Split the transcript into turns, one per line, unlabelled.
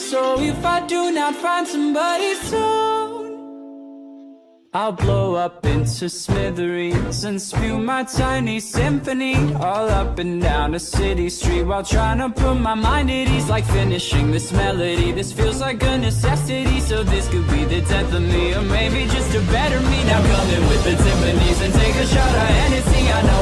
So if I do not find somebody soon, I'll blow up into smithereens and spew my tiny symphony all up and down a city street, while trying to put my mind at ease, like finishing this melody. This feels like a necessity, so this could be the death of me, or maybe just a better me. Now come in with the timpanis and take a shot of Hennessy. I know